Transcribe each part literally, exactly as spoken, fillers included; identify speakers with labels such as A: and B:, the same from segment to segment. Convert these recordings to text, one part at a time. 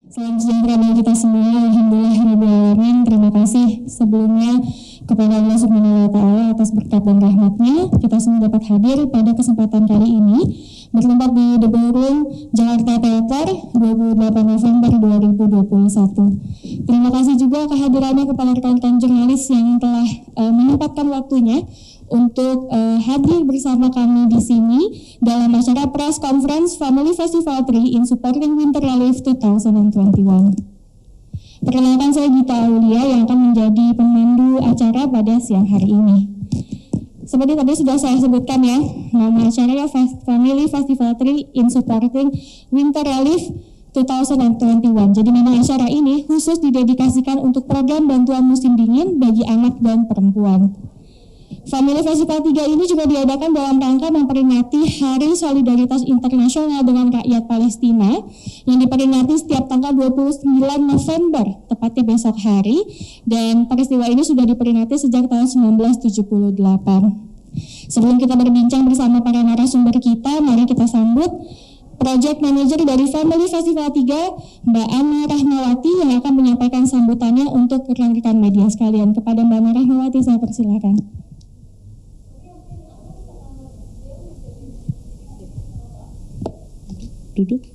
A: Salam sejahtera bagi kita semua. Alhamdulillahirabbil alamin. Terima kasih sebelumnya kepada Allah Subhanahu wa taala atas berkat dan rahmatnya kita semua dapat hadir pada kesempatan kali ini bertempat di The Ballroom Jakarta Theater dua puluh delapan November dua ribu dua puluh satu. Terima kasih juga kehadirannya kepada rekan-rekan jurnalis yang telah uh, menyempatkan waktunya untuk uh, hadir bersama kami di sini dalam acara press conference Family Festival tiga in supporting Winter Relief dua ribu dua puluh satu. Perkenalkan, saya Gita Aulia yang akan menjadi pemandu acara pada siang hari ini. Seperti tadi sudah saya sebutkan ya, nama acaranya Family Festival tiga in supporting Winter Relief dua ribu dua puluh satu. Jadi memang acara ini khusus didedikasikan untuk program bantuan musim dingin bagi anak dan perempuan. Family Festival tiga ini juga diadakan dalam rangka memperingati Hari Solidaritas Internasional dengan Rakyat Palestina yang diperingati setiap tanggal dua puluh sembilan November, tepatnya besok hari, dan peristiwa ini sudah diperingati sejak tahun seribu sembilan ratus tujuh puluh delapan. Sebelum kita berbincang bersama para narasumber kita, mari kita sambut Project Manager dari Family Festival tiga, Mbak Ana Rahmawati, yang akan menyampaikan sambutannya untuk rekan-rekan media sekalian. Kepada Mbak Ana Rahmawati, saya persilakan.
B: Duduk.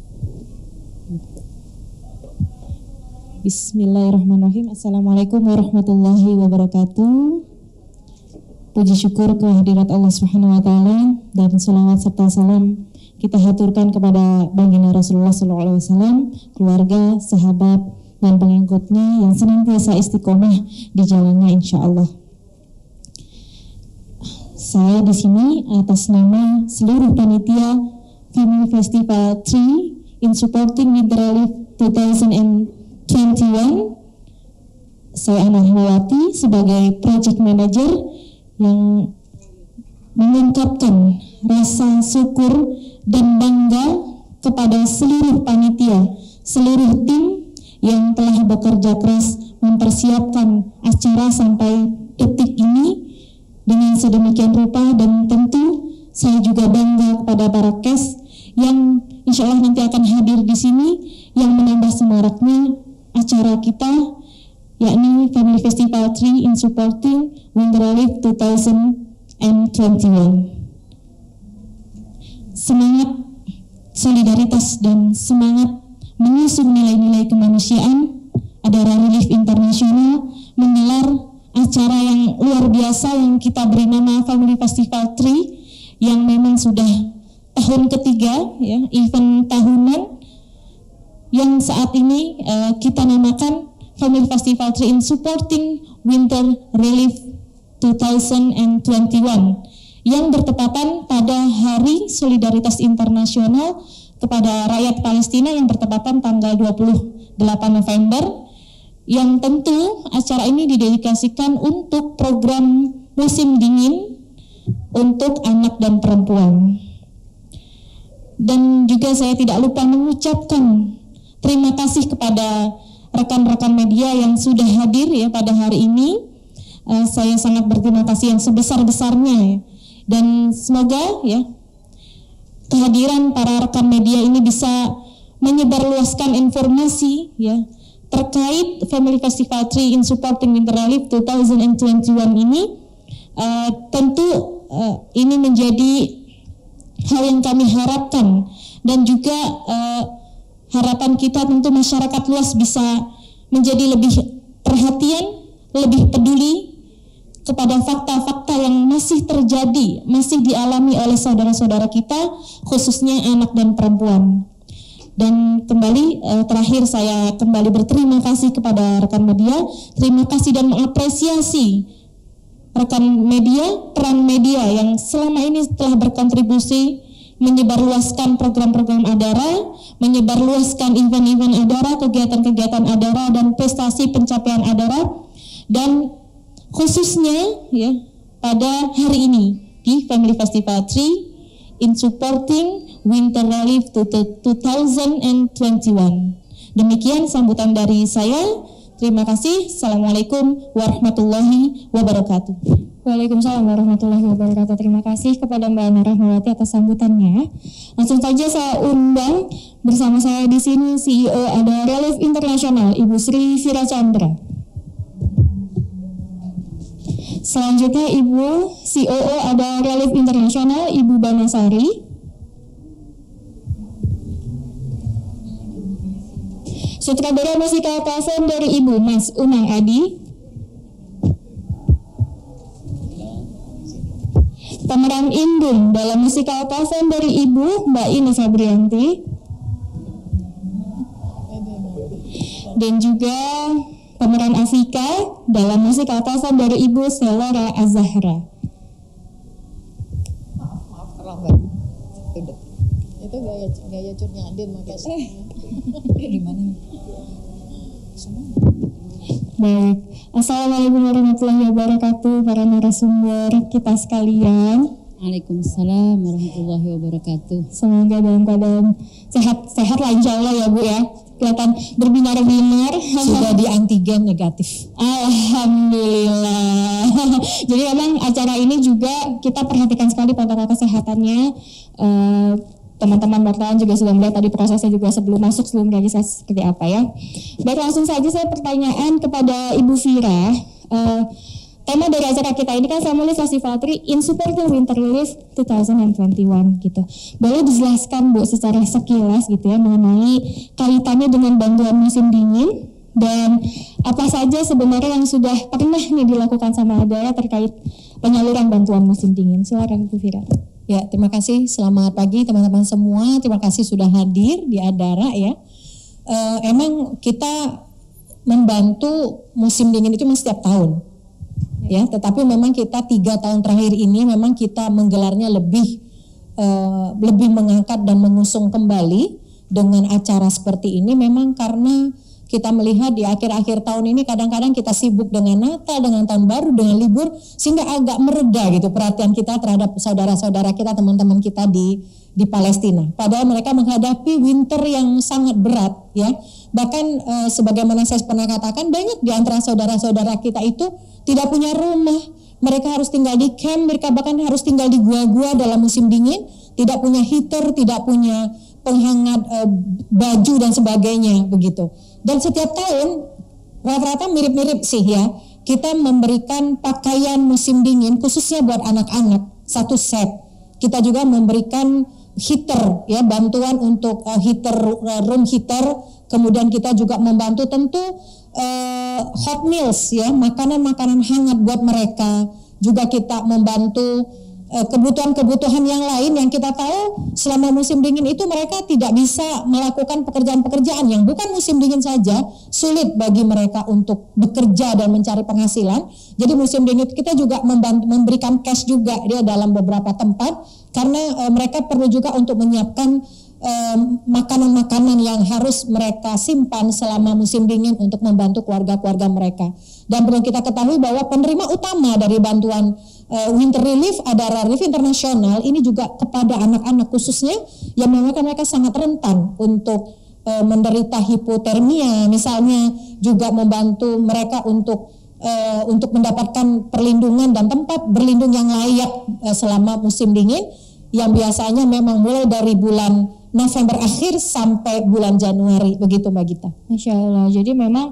B: Bismillahirrahmanirrahim. Assalamualaikum warahmatullahi wabarakatuh. Puji syukur kehadirat Allah Subhanahu wa taala dan selawat serta salam kita haturkan kepada baginda Rasulullah sallallahu alaihi wasallam, keluarga, sahabat dan pengikutnya yang senantiasa istiqomah di jalannya insyaallah. Saya di sini atas nama seluruh panitia Family Festival tiga in supporting Winter Relief dua ribu dua puluh satu. Saya Ana Rahmawati sebagai Project Manager yang mengungkapkan rasa syukur dan bangga kepada seluruh panitia, seluruh tim yang telah bekerja keras mempersiapkan acara sampai detik ini dengan sedemikian rupa, dan tentu saya juga bangga kepada para kes yang insya Allah nanti akan hadir di sini yang menambah semaraknya acara kita, yakni Family Festival tiga in supporting Winter Relief dua ribu dua puluh satu. Semangat solidaritas dan semangat mengusung nilai-nilai kemanusiaan, Adara Relief Internasional menggelar acara yang luar biasa yang kita beri nama Family Festival tiga, yang memang sudah tahun ketiga, ya, event tahunan yang saat ini uh, kita namakan Family Festival tiga in supporting Winter Relief dua ribu dua puluh satu, yang bertepatan pada Hari Solidaritas Internasional kepada rakyat Palestina yang bertepatan tanggal dua puluh delapan November, yang tentu acara ini didedikasikan untuk program musim dingin untuk anak dan perempuan. Dan juga saya tidak lupa mengucapkan terima kasih kepada rekan-rekan media yang sudah hadir ya pada hari ini. Uh, saya sangat berterima kasih yang sebesar-besarnya ya. Dan semoga ya kehadiran para rekan media ini bisa menyebarluaskan informasi ya terkait Family Festival tiga in supporting Winter Relief dua ribu dua puluh satu ini. Uh, tentu uh, ini menjadi hal yang kami harapkan, dan juga uh, harapan kita tentu masyarakat luas bisa menjadi lebih perhatian, lebih peduli kepada fakta-fakta yang masih terjadi, masih dialami oleh saudara-saudara kita, khususnya anak dan perempuan. Dan kembali uh, terakhir saya kembali berterima kasih kepada rekan media, terima kasih dan mengapresiasi rekan media, peran media yang selama ini telah berkontribusi menyebarluaskan program-program Adara, menyebarluaskan event-event Adara, kegiatan-kegiatan Adara dan prestasi pencapaian Adara, dan khususnya ya pada hari ini di Family Festival tiga in supporting Winter Relief dua ribu dua puluh satu. Demikian sambutan dari saya. Terima kasih. Assalamualaikum warahmatullahi wabarakatuh.
A: Waalaikumsalam warahmatullahi wabarakatuh. Terima kasih kepada Mbak Ana Rahmawati atas sambutannya. Langsung saja saya undang bersama saya di sini C E O Ada Relief Internasional, Ibu Sri Fira Chandra. Selanjutnya Ibu C O O Ada Relief Internasional, Ibu Banasari. Sutradara musikal plafon dari Ibu Mas Unang Adi. Pemeran Indung dalam musikal plafon dari Ibu Mbak Ini Febrianti. Dan juga pemeran Afika dalam musikal plafon dari Ibu Selora Azahra.
C: Maaf, maaf terlambat. Itu gaya gaya curnya Adin makasih. Eh, gimana nih?
A: Baik, Assalamualaikum warahmatullahi wabarakatuh para narasumber kita sekalian.
D: Waalaikumsalam warahmatullahi wabarakatuh.
A: Semoga dalam keadaan sehat-sehat lah insya Allah ya Bu ya. Kelihatan berbinar-binar.
C: Sudah di antigen negatif.
A: Alhamdulillah. Jadi memang acara ini juga kita perhatikan sekali protokol kesehatannya. Uh, Teman-teman wartawan juga sudah melihat tadi prosesnya juga sebelum masuk, sebelum registrasi seperti apa ya. Baik, langsung saja saya pertanyaan kepada Ibu Fira. Uh, tema dari acara kita ini kan Family Festival Tree in Support of Winter Relief dua ribu dua puluh satu gitu. Boleh dijelaskan Bu secara sekilas gitu ya mengenai kaitannya dengan bantuan musim dingin dan apa saja sebenarnya yang sudah pernah nih dilakukan sama Adara terkait penyaluran bantuan musim dingin. Silakan Bu Fira.
C: Ya, terima kasih. Selamat pagi teman-teman semua. Terima kasih sudah hadir di Adara ya. E, emang kita membantu musim dingin itu memang setiap tahun, ya. Tetapi memang kita tiga tahun terakhir ini memang kita menggelarnya lebih e, lebih mengangkat dan mengusung kembali dengan acara seperti ini. Memang karena kita melihat di akhir-akhir tahun ini kadang-kadang kita sibuk dengan Natal, dengan Tahun Baru, dengan libur, sehingga agak mereda gitu perhatian kita terhadap saudara-saudara kita, teman-teman kita di di Palestina. Padahal mereka menghadapi winter yang sangat berat ya. Bahkan e, sebagaimana saya pernah katakan, banyak di antara saudara-saudara kita itu tidak punya rumah. Mereka harus tinggal di camp, mereka bahkan harus tinggal di gua-gua dalam musim dingin, tidak punya heater, tidak punya penghangat e, baju dan sebagainya begitu. Dan setiap tahun rata-rata mirip-mirip sih ya, kita memberikan pakaian musim dingin khususnya buat anak-anak satu set. Kita juga memberikan heater ya, bantuan untuk uh, heater uh, room heater. Kemudian kita juga membantu tentu uh, hot meals ya, makanan-makanan hangat buat mereka. Juga kita membantu kebutuhan-kebutuhan yang lain yang kita tahu selama musim dingin itu mereka tidak bisa melakukan pekerjaan-pekerjaan yang bukan musim dingin saja, sulit bagi mereka untuk bekerja dan mencari penghasilan. Jadi musim dingin kita juga membantu, memberikan cash juga dia dalam beberapa tempat karena e, mereka perlu juga untuk menyiapkan e, makanan-makanan yang harus mereka simpan selama musim dingin untuk membantu keluarga-keluarga mereka. Dan perlu kita ketahui bahwa penerima utama dari bantuan Uh, Winter Relief Adara Relief Internasional ini juga kepada anak-anak khususnya yang memang mereka sangat rentan untuk uh, menderita hipotermia, misalnya juga membantu mereka untuk uh, untuk mendapatkan perlindungan dan tempat berlindung yang layak uh, selama musim dingin yang biasanya memang mulai dari bulan November akhir sampai bulan Januari begitu Mbak Gita.
A: Masya Allah. Jadi memang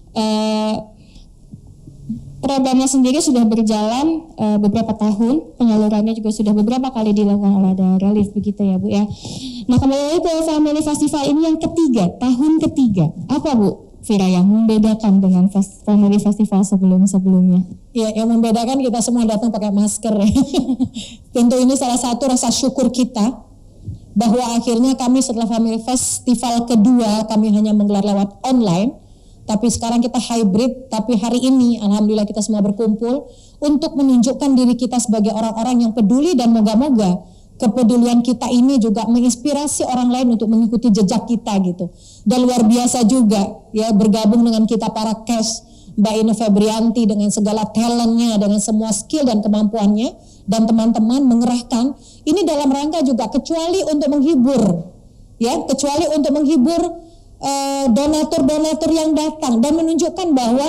A: uh, programnya sendiri sudah berjalan uh, beberapa tahun, penyalurannya juga sudah beberapa kali dilakukan oleh Adara Relief begitu ya Bu ya. Nah kembali ke Family Festival ini yang ketiga, tahun ketiga. Apa Bu Fira yang membedakan dengan Family Festival sebelum-sebelumnya?
C: Ya, yang membedakan kita semua datang pakai masker ya. Tentu ini salah satu rasa syukur kita bahwa akhirnya kami setelah Family Festival kedua kami hanya menggelar lewat online. Tapi sekarang kita hybrid, tapi hari ini alhamdulillah kita semua berkumpul untuk menunjukkan diri kita sebagai orang-orang yang peduli dan moga-moga kepedulian kita ini juga menginspirasi orang lain untuk mengikuti jejak kita gitu. Dan luar biasa juga ya bergabung dengan kita para cash, Mbak Ine Febrianti dengan segala talentnya, dengan semua skill dan kemampuannya dan teman-teman mengerahkan ini dalam rangka juga kecuali untuk menghibur ya, kecuali untuk menghibur donatur-donatur yang datang dan menunjukkan bahwa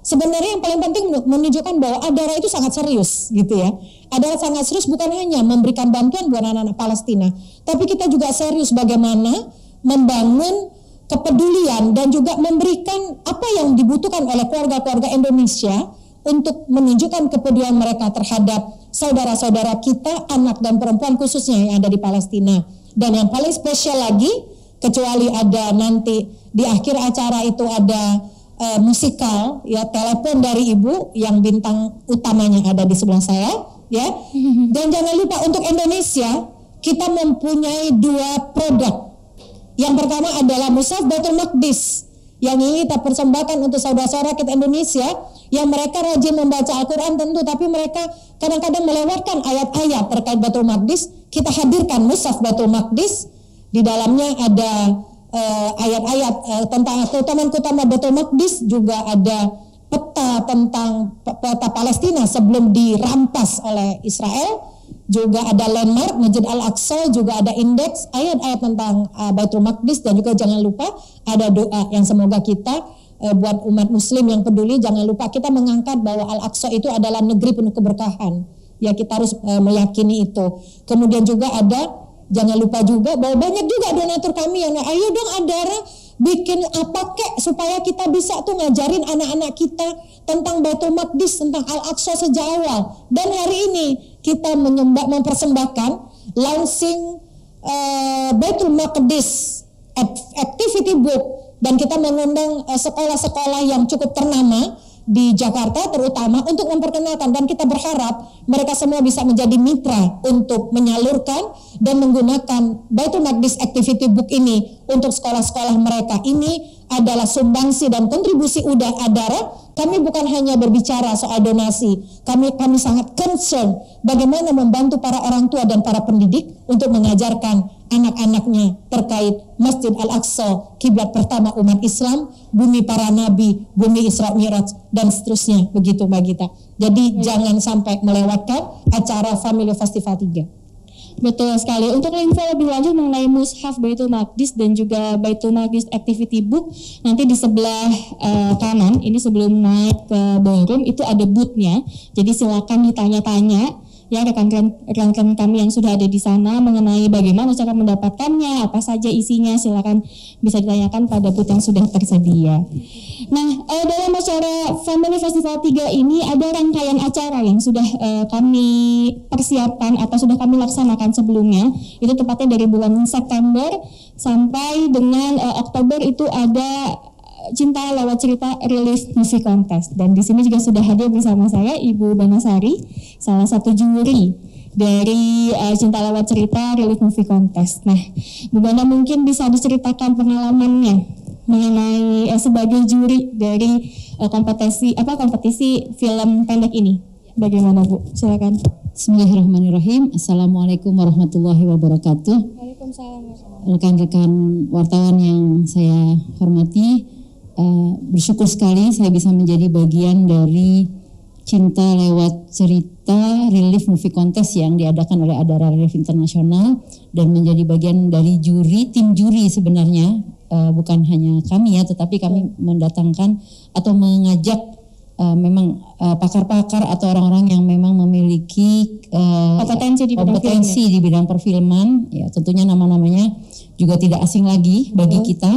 C: sebenarnya yang paling penting menunjukkan bahwa Adara itu sangat serius gitu ya. Adara sangat serius bukan hanya memberikan bantuan buat anak-anak Palestina, tapi kita juga serius bagaimana membangun kepedulian dan juga memberikan apa yang dibutuhkan oleh keluarga-keluarga Indonesia untuk menunjukkan kepedulian mereka terhadap saudara-saudara kita, anak dan perempuan khususnya yang ada di Palestina. Dan yang paling spesial lagi, kecuali ada nanti di akhir acara itu ada uh, musikal ya, telepon dari ibu yang bintang utamanya ada di sebelah saya ya. Dan jangan lupa untuk Indonesia kita mempunyai dua produk. Yang pertama adalah Mushaf Baitul Maqdis yang ingin kita persembahkan untuk saudara-saudara kita Indonesia yang mereka rajin membaca Al-Quran tentu, tapi mereka kadang-kadang melewatkan ayat-ayat terkait Baitul Maqdis. Kita hadirkan Mushaf Baitul Maqdis, di dalamnya ada uh, ayat-ayat uh, tentang keutamaan-keutamaan Baitul Maqdis, juga ada peta tentang peta Palestina sebelum dirampas oleh Israel, juga ada landmark Masjid Al-Aqsa, juga ada indeks ayat-ayat tentang uh, Baitul Maqdis, dan juga jangan lupa ada doa yang semoga kita uh, buat umat muslim yang peduli, jangan lupa kita mengangkat bahwa Al-Aqsa itu adalah negeri penuh keberkahan. Ya, kita harus uh, meyakini itu. Kemudian juga ada, jangan lupa juga bahwa banyak juga donatur kami yang ayo dong Adara bikin apa kek supaya kita bisa tuh ngajarin anak-anak kita tentang Baitul Maqdis, tentang Al-Aqsa sejak awal. Dan hari ini kita menyembah, mempersembahkan launching uh, Baitul Maqdis activity book, dan kita mengundang uh, sekolah-sekolah yang cukup ternama di Jakarta terutama untuk memperkenalkan, dan kita berharap mereka semua bisa menjadi mitra untuk menyalurkan dan menggunakan Baitul Maqdis Activity Book ini untuk sekolah-sekolah mereka. Ini adalah sumbangsi dan kontribusi udah Adara. Kami bukan hanya berbicara soal donasi, kami kami sangat concern bagaimana membantu para orang tua dan para pendidik untuk mengajarkan anak-anaknya terkait Masjid Al-Aqsa, kiblat pertama umat Islam, bumi para nabi, bumi Isra Mi'raj, dan seterusnya begitu Mbak Gita. Jadi hmm. jangan sampai melewatkan acara Family Festival tiga.
A: Betul sekali. Untuk info lebih lanjut mengenai Mushaf Baitul Maqdis dan juga Baitul Maqdis Activity Book, nanti di sebelah uh, kanan ini sebelum naik ke ballroom itu ada booth-nya. Jadi silakan ditanya-tanya ya rekan-rekan kami yang sudah ada di sana mengenai bagaimana cara mendapatkannya, apa saja isinya, silakan bisa ditanyakan pada booth yang sudah tersedia. Nah, eh, dalam acara Family Festival tiga ini ada rangkaian acara yang sudah eh, kami persiapkan atau sudah kami laksanakan sebelumnya. Itu tepatnya dari bulan September sampai dengan eh, Oktober itu ada Cinta Lewat Cerita Relief Movie Contest, dan di sini juga sudah hadir bersama saya Ibu Banasari, salah satu juri dari uh, Cinta Lewat Cerita Relief Movie Contest. Nah, Bu Bana mungkin bisa diceritakan pengalamannya mengenai uh, sebagai juri dari uh, kompetisi apa kompetisi film pendek ini. Bagaimana Bu? Silakan.
D: Bismillahirrahmanirrahim. Assalamualaikum warahmatullahi wabarakatuh.
A: Waalaikumsalam.
D: Rekan-rekan wartawan yang saya hormati, Uh, bersyukur sekali saya bisa menjadi bagian dari Cinta Lewat Cerita Relief Movie Contest yang diadakan oleh Adara Relief Internasional, dan menjadi bagian dari juri, tim juri sebenarnya, uh, bukan hanya kami ya, tetapi kami mendatangkan atau mengajak uh, memang uh, pakar-pakar atau orang-orang yang memang memiliki uh,
A: kompetensi di bidang,
D: kompetensi di bidang perfilman, ya tentunya nama-namanya juga tidak asing lagi bagi hmm. kita.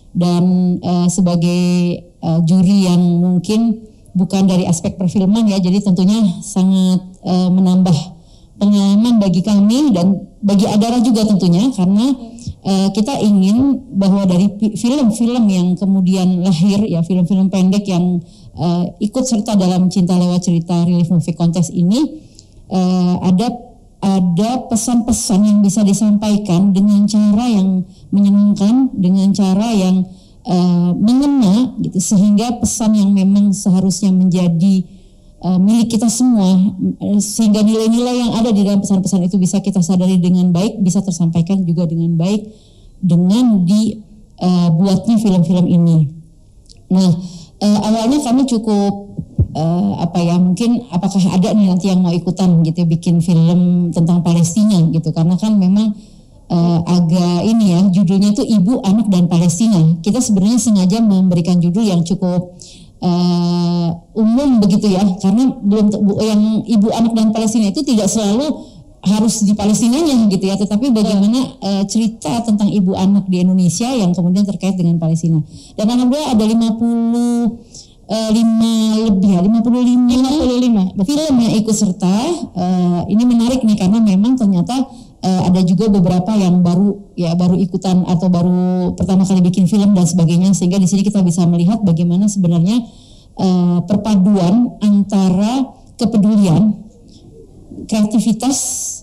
D: Dan uh, sebagai uh, juri yang mungkin bukan dari aspek perfilman ya, jadi tentunya sangat uh, menambah pengalaman bagi kami dan bagi Adara juga tentunya, karena uh, kita ingin bahwa dari film-film yang kemudian lahir ya, film-film pendek yang uh, ikut serta dalam Cinta Lewat Cerita Relief Movie Contest ini uh, ada ada pesan-pesan yang bisa disampaikan dengan cara yang menyenangkan, dengan cara yang uh, mengena gitu, sehingga pesan yang memang seharusnya menjadi uh, milik kita semua, sehingga nilai-nilai yang ada di dalam pesan-pesan itu bisa kita sadari dengan baik, bisa tersampaikan juga dengan baik dengan dibuatnya uh, film-film ini. Nah, uh, awalnya kami cukup Uh, apa ya mungkin apakah ada nih nanti yang mau ikutan gitu bikin film tentang Palestina gitu, karena kan memang uh, agak ini ya, judulnya itu Ibu, Anak dan Palestina. Kita sebenarnya sengaja memberikan judul yang cukup uh, umum begitu ya, karena belum yang ibu anak dan Palestina itu tidak selalu harus di Palestinanya gitu ya, tetapi bagaimana uh, cerita tentang ibu anak di Indonesia yang kemudian terkait dengan Palestina. Dan alhamdulillah ada lima puluh lima lebih ya, lima puluh lima film yang ikut serta. Uh, ini menarik nih karena memang ternyata uh, ada juga beberapa yang baru ya baru ikutan atau baru pertama kali bikin film dan sebagainya, sehingga di sini kita bisa melihat bagaimana sebenarnya uh, perpaduan antara kepedulian, kreativitas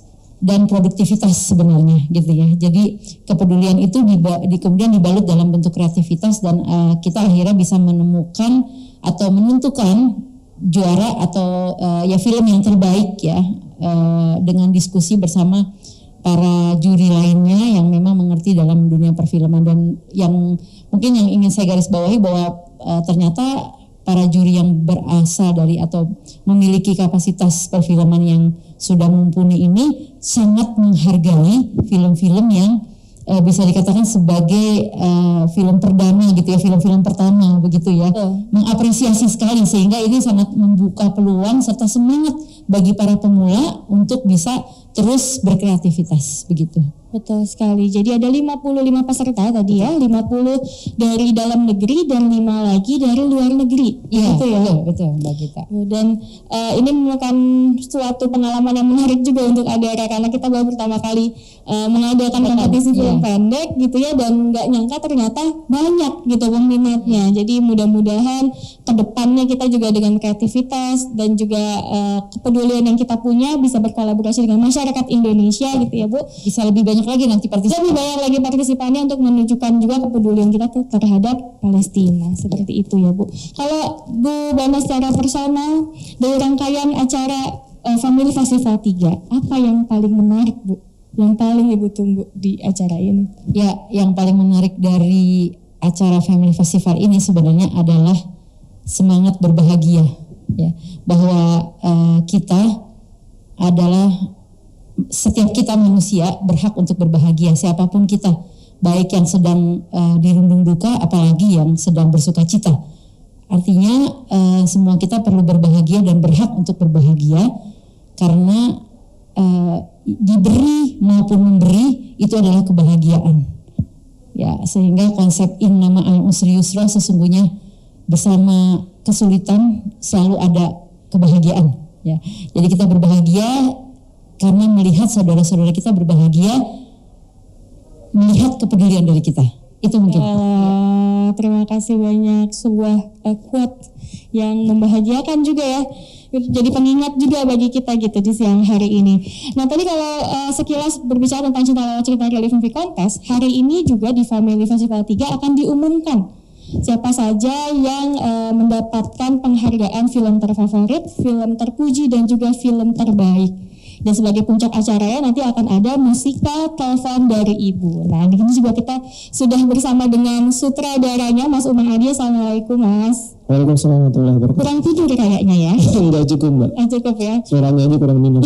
D: dan produktivitas sebenarnya gitu ya. Jadi kepedulian itu diba, di, kemudian dibalut dalam bentuk kreativitas dan uh, kita akhirnya bisa menemukan atau menentukan juara atau uh, ya film yang terbaik ya uh, dengan diskusi bersama para juri lainnya yang memang mengerti dalam dunia perfilman. Dan yang mungkin yang ingin saya garis bawahi bahwa uh, ternyata para juri yang berasal dari atau memiliki kapasitas perfilman yang sudah mumpuni ini sangat menghargai film-film yang uh, bisa dikatakan sebagai uh, film perdana gitu ya, film-film pertama begitu ya. Oh. Mengapresiasi sekali, sehingga ini sangat membuka peluang serta semangat bagi para pemula untuk bisa terus berkreativitas begitu.
A: Betul sekali. Jadi ada lima puluh lima peserta tadi ya, lima puluh dari dalam negeri dan lima lagi dari luar negeri.
D: Iya,
A: gitu ya.
D: Betul, betul Mbak Gita.
A: Dan uh, ini merupakan suatu pengalaman yang menarik juga untuk Adara, karena kita baru pertama kali uh, mengadakan kompetisi film pendek gitu ya, dan nggak nyangka ternyata banyak gitu peminatnya. Jadi mudah-mudahan kedepannya kita juga dengan kreativitas dan juga uh, kepedulian yang kita punya bisa berkolaborasi dengan masyarakat Indonesia gitu ya Bu.
D: Bisa lebih banyak lagi nanti partisipan.
A: Lebih banyak lagi partisipannya untuk menunjukkan juga kepedulian kita terhadap Palestina seperti itu ya Bu. Kalau Bu Bana secara personal dari rangkaian acara uh, Family Festival tiga, apa yang paling menarik Bu? Yang paling Ibu tunggu di acara ini?
D: Ya, yang paling menarik dari acara Family Festival ini sebenarnya adalah semangat berbahagia ya, bahwa uh, kita adalah setiap kita manusia berhak untuk berbahagia, siapapun kita, baik yang sedang uh, dirundung duka apalagi yang sedang bersuka cita. Artinya uh, semua kita perlu berbahagia dan berhak untuk berbahagia, karena uh, diberi maupun memberi itu adalah kebahagiaan. Ya, sehingga konsep innama al usri yusra, sesungguhnya bersama kesulitan selalu ada kebahagiaan. Ya, jadi kita berbahagia karena melihat saudara-saudara kita berbahagia, melihat kepedulian dari kita. Itu mungkin.
A: Uh, terima kasih banyak, sebuah uh, quote yang membahagiakan juga ya. Jadi pengingat juga bagi kita gitu di siang hari ini. Nah tadi kalau uh, sekilas berbicara tentang Cinta Lewat Cerita Relief Movie Contest, hari ini juga di Family Festival tiga akan diumumkan siapa saja yang uh, mendapatkan penghargaan film terfavorit, film terpuji dan juga film terbaik. Dan sebagai puncak acaranya nanti akan ada musikal Telepon dari Ibu. Nah, di sini juga kita sudah bersama dengan sutradaranya Mas Umang Adi. Assalamualaikum Mas.
E: Waalaikumsalam warahmatullahi wabarakatuh.
A: Kurang tidur kayaknya ya?
E: Enggak cukup Mbak.
A: Ah, cukup ya.
E: Suaranya aja kurang minum.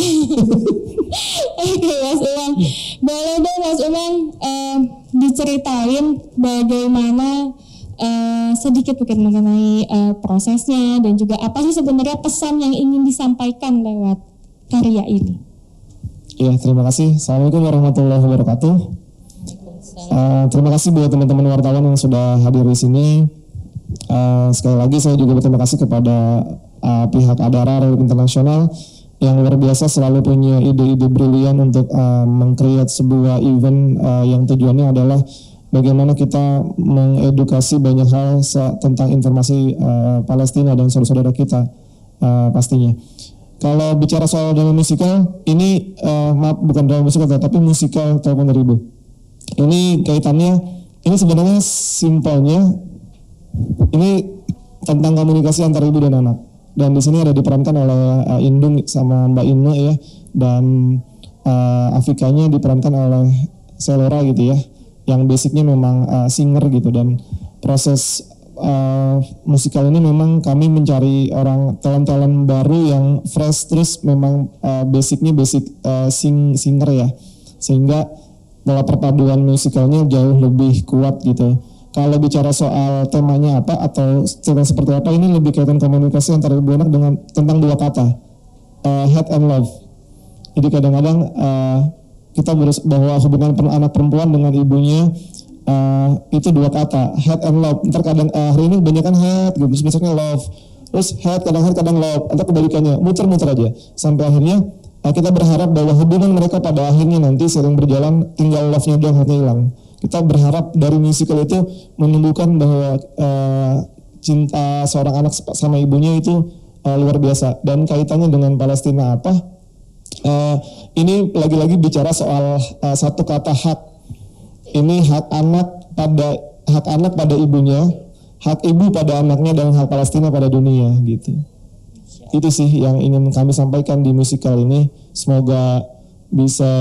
A: Oke Mas Umang, boleh dong Mas Umang uh, diceritain bagaimana uh, sedikit mungkin mengenai uh, prosesnya dan juga apa sih sebenarnya pesan yang ingin disampaikan lewat karya ini.
E: Iya, terima kasih. Assalamualaikum warahmatullahi wabarakatuh. Uh, terima kasih buat teman-teman wartawan yang sudah hadir di sini. Uh, sekali lagi saya juga berterima kasih kepada uh, pihak Adara Relief Internasional yang luar biasa selalu punya ide-ide brilian untuk uh, meng-create sebuah event uh, yang tujuannya adalah bagaimana kita mengedukasi banyak hal tentang informasi uh, Palestina dan saudara-saudara kita uh, pastinya. Kalau bicara soal drama musikal, ini uh, maaf bukan drama musikal tapi musikal Telepon dari Ibu. Ini kaitannya, ini sebenarnya simpelnya, ini tentang komunikasi antara ibu dan anak. Dan di sini ada diperankan oleh uh, Indung sama Mbak Inne ya, dan uh, Afikanya diperankan oleh Selera gitu ya, yang basicnya memang uh, singer gitu. Dan proses Uh, musikal ini memang kami mencari orang talent-talent baru yang fresh, terus memang uh, basicnya basic uh, sing singer ya, sehingga pola perpaduan musikalnya jauh lebih kuat gitu. kalau bicara soal temanya apa atau cerita seperti apa, ini lebih kaitan komunikasi antara ibu anak dengan tentang dua kata, uh, hate and love. Jadi kadang-kadang uh, kita berus bahwa hubungan anak perempuan dengan ibunya uh, itu dua kata, hate and love. Ntar kadang uh, hari ini kebanyakan hate, gitu, besoknya love, terus hate kadang hate kadang love, atau kebalikannya, muter-muter aja sampai akhirnya uh, kita berharap bahwa hubungan mereka pada akhirnya nanti sering berjalan, tinggal love-nya doang, hate-nya hilang. Kita berharap dari musical itu menumbuhkan bahwa uh, cinta seorang anak sama ibunya itu uh, luar biasa. Dan kaitannya dengan Palestina apa? Uh, ini lagi-lagi bicara soal uh, satu kata hak. Ini hak anak pada hak anak pada ibunya, hak ibu pada anaknya, dan hak Palestina pada dunia gitu. Itu sih yang ingin kami sampaikan di musical ini. Semoga bisa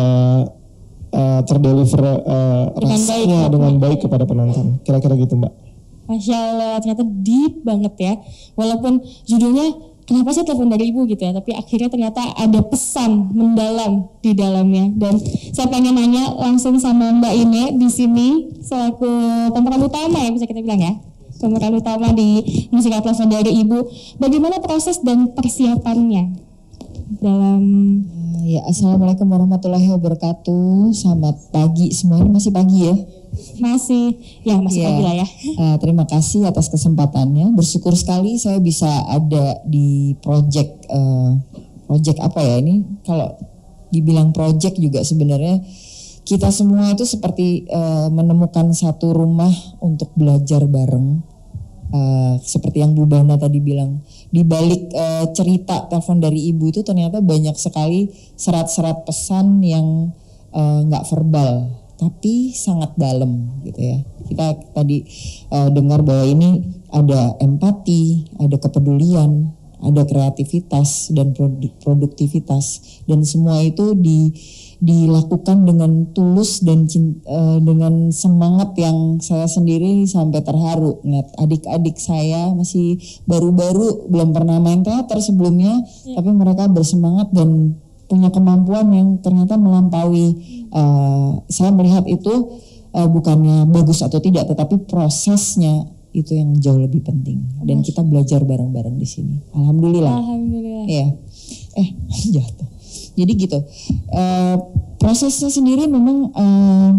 E: Uh, terdeliver uh, rasanya baik, dengan baik kepada penonton. Kira-kira gitu Mbak.
B: Masya Allah, ternyata deep banget ya. Walaupun judulnya kenapa sih telepon dari ibu gitu ya, tapi akhirnya ternyata ada pesan mendalam di dalamnya. Dan saya pengen nanya langsung sama Mbak Ine di sini selaku pemeran utama ya, bisa kita bilang ya, pemeran utama di musikal Telepon dari Ibu. Bagaimana proses dan persiapannya dalam
F: Ya, assalamualaikum warahmatullahi wabarakatuh. Selamat pagi semuanya, masih pagi ya?
B: Masih, ya masih
F: ya,
B: pagi lah ya.
F: Uh, terima kasih atas kesempatannya. Bersyukur sekali saya bisa ada di project, uh, project apa ya ini? Kalau dibilang project juga sebenarnya kita semua itu seperti uh, menemukan satu rumah untuk belajar bareng. Uh, seperti yang Bu Bana tadi bilang, di balik uh, cerita Telepon dari Ibu itu ternyata banyak sekali serat-serat pesan yang nggak uh, verbal tapi sangat dalam gitu ya. Kita tadi uh, dengar bahwa ini ada empati, ada kepedulian, ada kreativitas dan produktivitas, dan semua itu di dilakukan dengan tulus dan cinta, uh, dengan semangat yang saya sendiri sampai terharu ngeliat adik-adik saya masih baru-baru belum pernah main teater sebelumnya, ya. Tapi mereka bersemangat dan punya kemampuan yang ternyata melampaui. Uh, saya melihat itu uh, bukannya bagus atau tidak, tetapi prosesnya itu yang jauh lebih penting. Dan kita belajar bareng-bareng di sini. Alhamdulillah.
B: Alhamdulillah.
F: Iya. Eh jatuh. Jadi gitu, uh, prosesnya sendiri memang uh,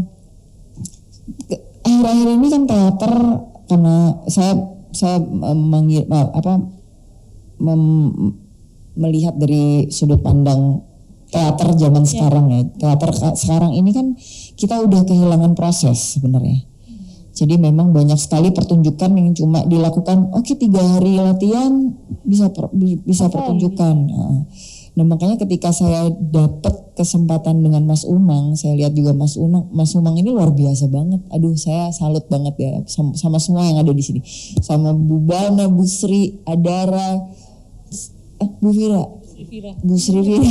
F: akhir-akhir ini kan teater, karena saya saya memanggil apa mem, melihat dari sudut pandang teater zaman yeah. sekarang ya. Teater sekarang ini kan kita udah kehilangan proses sebenarnya. Jadi memang banyak sekali pertunjukan yang cuma dilakukan, oke okay, tiga hari latihan bisa per, bisa okay. pertunjukan. Nah, Nah makanya ketika saya dapat kesempatan dengan Mas Umang, saya lihat juga Mas Umang, Mas Umang ini luar biasa banget. Aduh, saya salut banget ya sama, sama semua yang ada di sini. Sama Bu Bana, Bu Sri, Adara, eh, Bu Vira, Bu Sri Vira.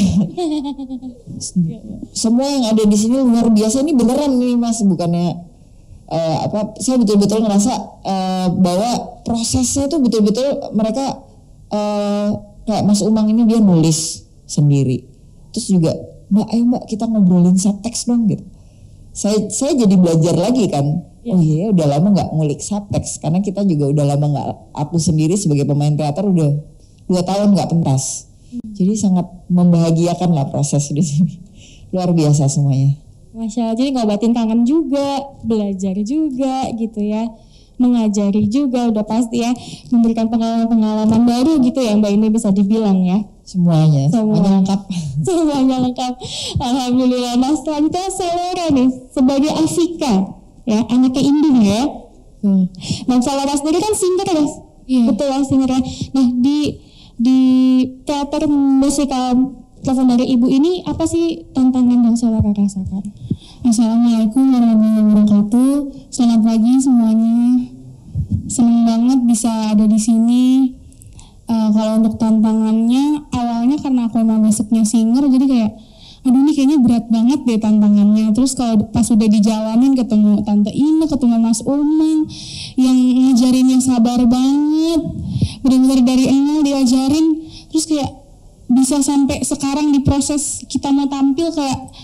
F: Semua yang ada di sini luar biasa. Ini beneran nih Mas, bukannya uh, apa? Saya betul-betul ngerasa uh, bahwa prosesnya tuh betul-betul mereka uh, kayak Mas Umang ini dia nulis sendiri, terus juga Mbak ayo Mbak kita ngobrolin subtext dong gitu. Saya saya jadi belajar lagi kan, ya. Oh iya udah lama nggak ngulik subtext karena kita juga udah lama nggak, aku sendiri sebagai pemain teater udah dua tahun nggak pentas, hmm. jadi sangat membahagiakan lah proses di sini, luar biasa semuanya.
B: Masya Allah, jadi ngobatin kangen juga, belajar juga gitu ya. Mengajari juga udah pasti ya, memberikan pengalaman-pengalaman baru gitu ya Mbak ini bisa dibilang ya.
F: Semuanya, semuanya lengkap.
B: Semuanya lengkap. Alhamdulillah. Nah selanjutnya Salora nih sebagai Afika ya, anaknya Indung ya. Hmm. Nah Salora sendiri kan singer ya, yeah. Betul ya singer ya. Nah di di teater musikal Telepon dari Ibu ini apa sih tantangan yang Salora rasakan?
A: Assalamualaikum warahmatullahi wabarakatuh. Selamat pagi semuanya. Senang banget bisa ada di sini. Uh, kalau untuk tantangannya, awalnya karena aku emang basicnya singer, jadi kayak, aduh ini kayaknya berat banget deh tantangannya. Terus kalau pas udah dijalanin ketemu Tante Ina, ketemu Mas Umang, yang ngajarinnya sabar banget, benar-benar dari nol diajarin, terus kayak bisa sampai sekarang di proses kita mau tampil kayak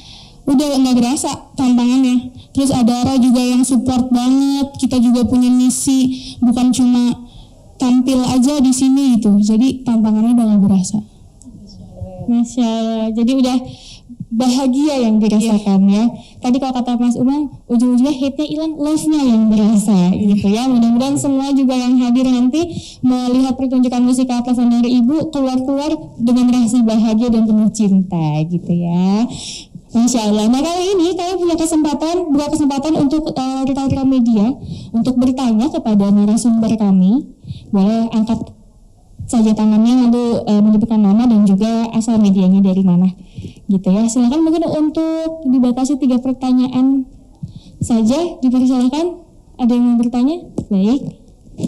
A: udah nggak berasa tantangannya. Terus Adara juga yang support banget, kita juga punya misi, bukan cuma tampil aja di sini gitu. Jadi tantangannya udah nggak berasa. Masya Allah. Jadi udah bahagia yang dirasakan ya. Tadi kalau kata Mas Umang, ujung-ujungnya hate-nya hilang, love-nya yang berasa gitu ya. Mudah-mudahan semua juga yang hadir nanti melihat pertunjukan musikal Telepon dari Ibu keluar-keluar dengan rasa bahagia dan penuh cinta gitu ya. Masya Allah. Nah kali ini kalian punya kesempatan, buka kesempatan untuk uh, rekan-rekan media untuk bertanya kepada narasumber kami. Boleh angkat saja tangannya lalu uh, menyebutkan nama dan juga asal medianya dari mana, gitu ya. Silakan mungkin untuk dibatasi tiga pertanyaan saja, dipersilakan. Ada yang mau bertanya? Baik.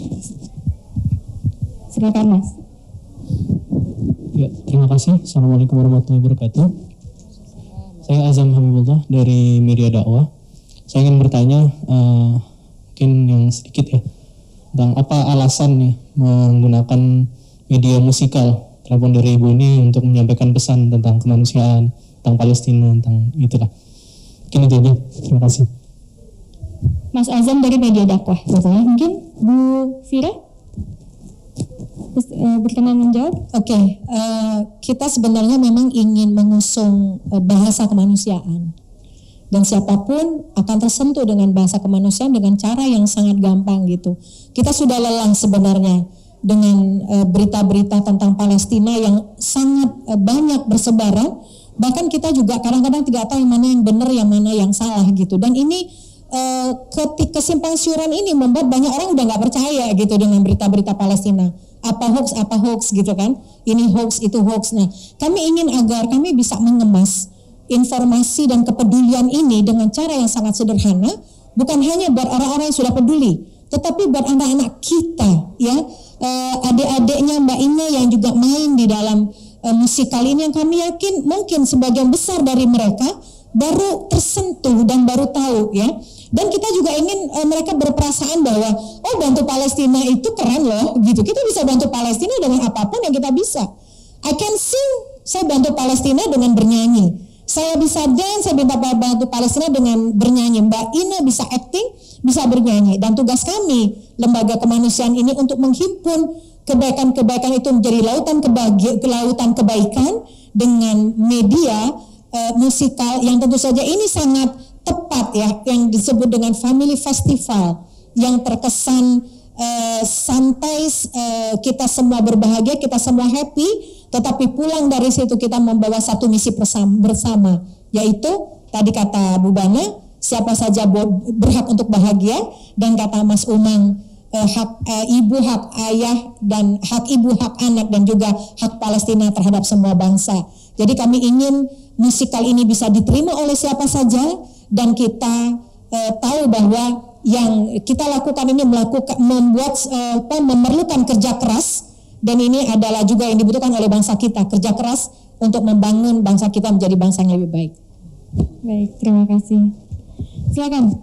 A: Silakan Mas.
G: Ya, terima kasih. Assalamualaikum warahmatullahi wabarakatuh. Saya Azam Habibullah dari Media Dakwah. Saya ingin bertanya, uh, mungkin yang sedikit ya, tentang apa alasan nih menggunakan media musikal Telepon dari Ibu ini untuk menyampaikan pesan tentang kemanusiaan, tentang Palestina, tentang itulah. Mungkin itu aja. Terima kasih.
A: Mas Azam dari Media Dakwah, betul ya? Mungkin Bu Fira berkenan menjawab.
C: Oke, okay. uh, kita sebenarnya memang ingin mengusung uh, bahasa kemanusiaan, dan siapapun akan tersentuh dengan bahasa kemanusiaan dengan cara yang sangat gampang gitu. Kita sudah lelah sebenarnya dengan uh, berita-berita tentang Palestina yang sangat uh, banyak bersebaran. Bahkan kita juga kadang-kadang tidak tahu yang mana yang benar, yang mana yang salah gitu. Dan ini uh, ketika kesimpang siuran ini membuat banyak orang udah nggak percaya gitu dengan berita-berita Palestina. Apa hoax, apa hoax gitu kan. Ini hoax, itu hoax. Nah, kami ingin agar kami bisa mengemas informasi dan kepedulian ini dengan cara yang sangat sederhana. Bukan hanya buat orang-orang yang sudah peduli, tetapi buat anak-anak kita ya. Uh, adik-adiknya Mbak Ine yang juga main di dalam uh, musikal ini, yang kami yakin mungkin sebagian besar dari mereka baru tersentuh dan baru tahu ya. Dan kita juga ingin uh, mereka berperasaan bahwa oh bantu Palestina itu keren loh gitu. Kita bisa bantu Palestina dengan apapun yang kita bisa. I can sing, saya bantu Palestina dengan bernyanyi. Saya bisa dance, saya bisa bantu Palestina dengan bernyanyi. Mbak Ina bisa acting, bisa bernyanyi. Dan tugas kami, lembaga kemanusiaan ini untuk menghimpun kebaikan-kebaikan itu menjadi lautan kebahagiaan, lautan kebaikan dengan media uh, musikal yang tentu saja ini sangat tepat ya, yang disebut dengan family festival yang terkesan uh, santai, uh, kita semua berbahagia, kita semua happy, tetapi pulang dari situ kita membawa satu misi bersama, yaitu tadi kata Bu Bana, siapa saja berhak untuk bahagia, dan kata Mas Umang, uh, hak uh, ibu, hak ayah, dan hak ibu, hak anak, dan juga hak Palestina terhadap semua bangsa. Jadi kami ingin musikal ini bisa diterima oleh siapa saja, dan kita uh, tahu bahwa yang kita lakukan ini melakukan membuat uh, memerlukan kerja keras, dan ini adalah juga yang dibutuhkan oleh bangsa kita, kerja keras untuk membangun bangsa kita menjadi bangsa yang lebih baik.
A: Baik, terima kasih. Silakan.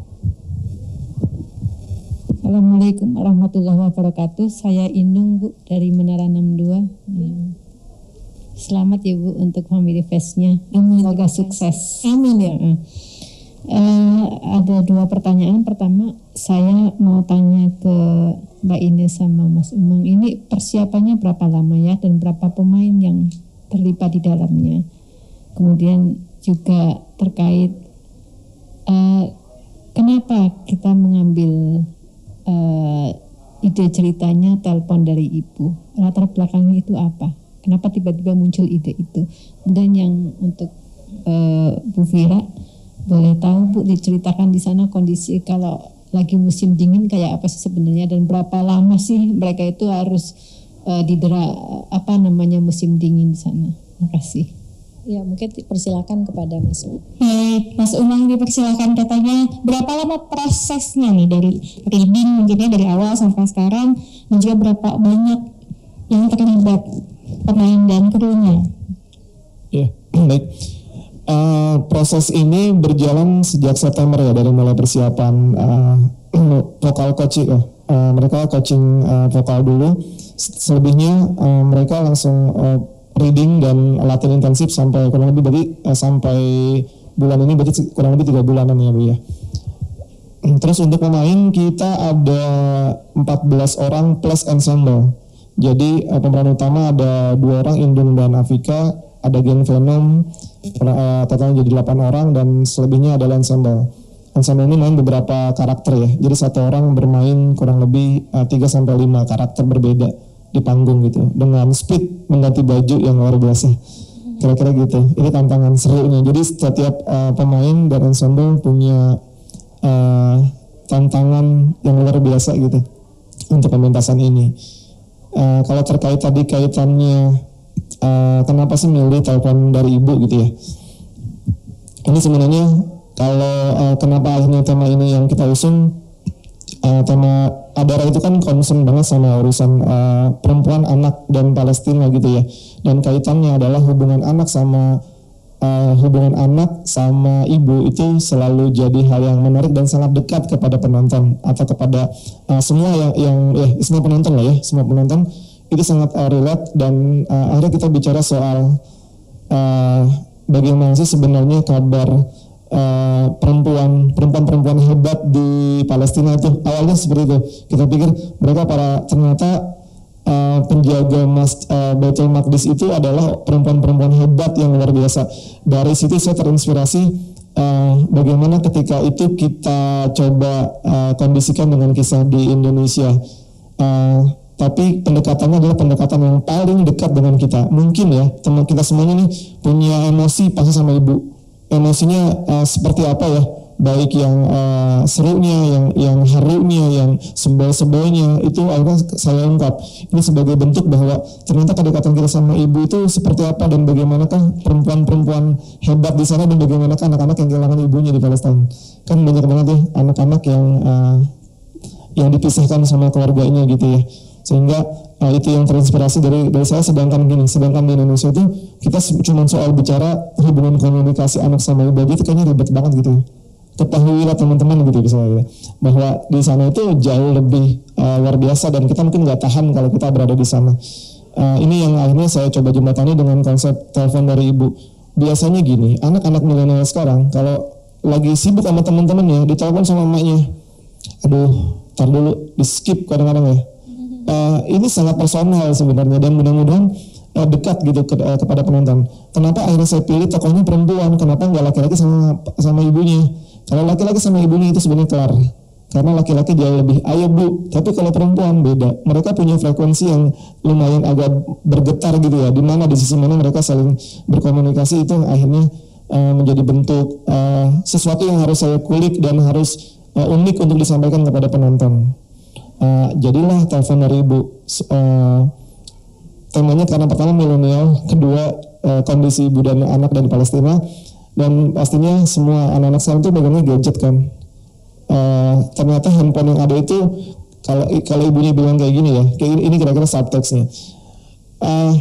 D: Assalamualaikum warahmatullahi wabarakatuh. Saya Inung Bu dari Menara enam puluh dua. Hmm. Selamat ya Bu untuk Family Fest-nya. Semoga sukses.
C: Amin ya.
D: Uh, uh, ada dua pertanyaan. Pertama, saya mau tanya ke Mbak Ine sama Mas Umang. Ini persiapannya berapa lama ya, dan berapa pemain yang terlibat di dalamnya? Kemudian juga terkait uh, kenapa kita mengambil uh, ide ceritanya Telepon dari Ibu? Latar belakangnya itu apa? Kenapa tiba-tiba muncul ide itu? Dan yang untuk uh, Bu Fira, boleh tahu Bu diceritakan di sana kondisi kalau lagi musim dingin kayak apa sih sebenarnya, dan berapa lama sih mereka itu harus uh, didera apa namanya musim dingin di sana? Terima kasih.
C: Ya, mungkin persilakan kepada Mas Umang.
A: Baik, Mas Umang dipersilakan, katanya berapa lama prosesnya nih dari reading mungkinnya dari awal sampai sekarang, dan juga berapa banyak yang terlibat pemain dan krunya?
E: Ya, baik. Uh, proses ini berjalan sejak September ya, dari mulai persiapan uh, vokal coaching. Uh, uh, mereka coaching uh, vokal dulu. Selebihnya uh, mereka langsung uh, reading dan latihan intensif sampai kurang lebih berarti uh, sampai bulan ini berarti kurang lebih tiga bulanan ya Bu ya. Terus untuk pemain kita ada empat belas orang plus ensemble. Jadi uh, pemeran utama ada dua orang, Indung dan Afika, ada geng Venom, uh, totalnya jadi delapan orang dan selebihnya adalah ensemble. Ensemble ini main beberapa karakter ya. Jadi satu orang bermain kurang lebih uh, tiga sampai lima karakter berbeda di panggung gitu. Dengan speed mengganti baju yang luar biasa. Kira-kira gitu. Ini tantangan serunya. Jadi setiap uh, pemain dan ensemble punya uh, tantangan yang luar biasa gitu untuk pementasan ini. Uh, kalau terkait tadi kaitannya uh, kenapa sih milih telepon dari ibu gitu ya. Ini sebenarnya kalau uh, kenapa akhirnya tema ini yang kita usung, uh, tema Adara itu kan concern banget sama urusan uh, perempuan, anak dan Palestina gitu ya. Dan kaitannya adalah hubungan anak sama uh, hubungan anak sama ibu itu selalu jadi hal yang menarik dan sangat dekat kepada penonton atau kepada uh, semua yang yang eh, semua penonton lah ya, semua penonton itu sangat uh, relate dan uh, akhirnya kita bicara soal uh, bagaimana sih sebenarnya kabar Uh, perempuan perempuan-perempuan hebat di Palestina itu. Awalnya seperti itu, kita pikir mereka para ternyata uh, penjaga mas uh, Baitul Maqdis itu adalah perempuan-perempuan hebat yang luar biasa. Dari situ saya terinspirasi uh, bagaimana ketika itu kita coba uh, kondisikan dengan kisah di Indonesia. Uh, tapi pendekatannya adalah pendekatan yang paling dekat dengan kita. Mungkin ya teman kita semuanya nih punya emosi pasti sama ibu. Emosinya uh, seperti apa ya, baik yang uh, serunya, yang yang harunya, yang sebel-sebelnya, itu akhirnya saya ungkap. Ini sebagai bentuk bahwa ternyata kedekatan kita sama ibu itu seperti apa dan bagaimanakah perempuan-perempuan hebat di sana dan bagaimanakah anak-anak yang kehilangan ibunya di Palestina. Kan banyak banget ya anak-anak yang uh, yang dipisahkan sama keluarganya gitu ya. Sehingga uh, itu yang terinspirasi dari dari saya. Sedangkan gini, sedangkan di Indonesia itu kita cuma soal bicara hubungan komunikasi anak sama ibu itu kayaknya ribet banget gitu. Ketahuilah teman-teman gitu misalnya bahwa di sana itu jauh lebih uh, luar biasa dan kita mungkin nggak tahan kalau kita berada di sana. Uh, ini yang akhirnya saya coba jembatani dengan konsep telepon dari ibu. Biasanya gini, anak-anak milenial sekarang kalau lagi sibuk sama teman-temannya ditelepon sama emaknya, aduh, tar dulu, di skip kadang-kadang ya. Uh, ini sangat personal sebenarnya dan mudah-mudahan uh, dekat gitu ke, uh, kepada penonton. Kenapa akhirnya saya pilih tokohnya perempuan? Kenapa nggak laki-laki sama sama ibunya? Kalau laki-laki sama ibunya itu sebenarnya kelar. Karena laki-laki jauh lebih ayo bu. Tapi kalau perempuan beda. Mereka punya frekuensi yang lumayan agak bergetar gitu ya. Dimana di sisi mana mereka saling berkomunikasi itu akhirnya uh, menjadi bentuk uh, sesuatu yang harus saya kulik dan harus uh, unik untuk disampaikan kepada penonton. Uh, jadilah telepon dari ibu. Uh, temanya karena pertama milenial, kedua uh, kondisi ibu dan anak dari Palestina, dan pastinya semua anak-anak sekarang itu bagaimana gadget kan. Uh, ternyata handphone yang ada itu kalau kalau ibunya bilang kayak gini ya, kayak ini, ini kira-kira subteksnya. Uh,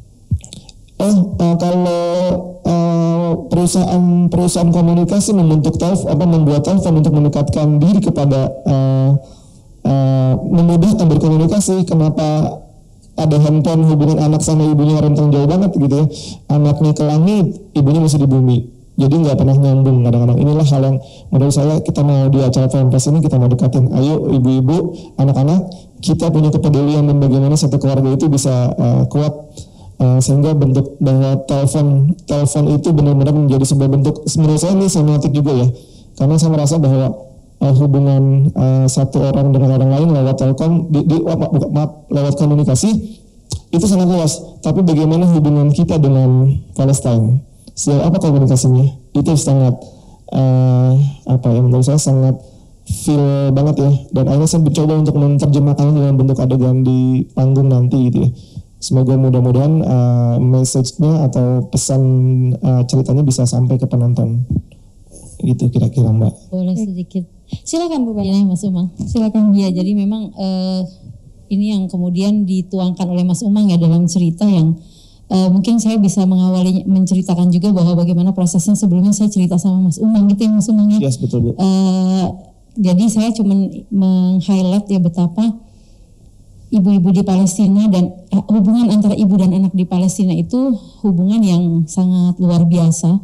E: oh uh, kalau uh, perusahaan perusahaan komunikasi membentuk telepon apa membuat telepon untuk mendekatkan diri kepada uh, Uh, memudahkan berkomunikasi. Kenapa ada handphone hubungan anak sama ibunya rentang jauh banget gitu ya, anaknya ke langit, ibunya masih di bumi, jadi nggak pernah nyambung kadang-kadang. Inilah hal yang menurut saya kita mau di acara F M P S ini kita mau dekatin. Ayo ibu-ibu, anak-anak, kita punya kepedulian dan bagaimana satu keluarga itu bisa uh, kuat uh, sehingga bentuk bahwa telepon telepon itu benar-benar menjadi sebuah bentuk, menurut saya ini semiotik juga ya, karena saya merasa bahwa Uh, hubungan uh, satu orang dengan orang lain lewat telkom, di, di, maaf, maaf, lewat komunikasi itu sangat luas. Tapi bagaimana hubungan kita dengan Palestina? Sejauh apa komunikasinya? Itu sangat uh, apa ya? Menurut saya sangat feel banget ya. Dan akhirnya saya mencoba untuk menerjemahkannya dengan bentuk adegan di panggung nanti gitu ya. Semoga mudah-mudahan uh, message-nya atau pesan uh, ceritanya bisa sampai ke penonton. Gitu kira-kira Mbak.
D: Boleh sedikit.
B: Silakan Bu Bana.
D: Ya, Mas Umang.
B: Silakan.
D: Ya, jadi memang uh, ini yang kemudian dituangkan oleh Mas Umang ya dalam cerita yang uh, mungkin saya bisa mengawali menceritakan juga bahwa bagaimana prosesnya sebelumnya saya cerita sama Mas Umang gitu ya Mas Umang ya.
E: Yes, betul Bu.
D: Uh, jadi saya cuma meng-highlight ya betapa ibu-ibu di Palestina dan uh, hubungan antara ibu dan anak di Palestina itu hubungan yang sangat luar biasa.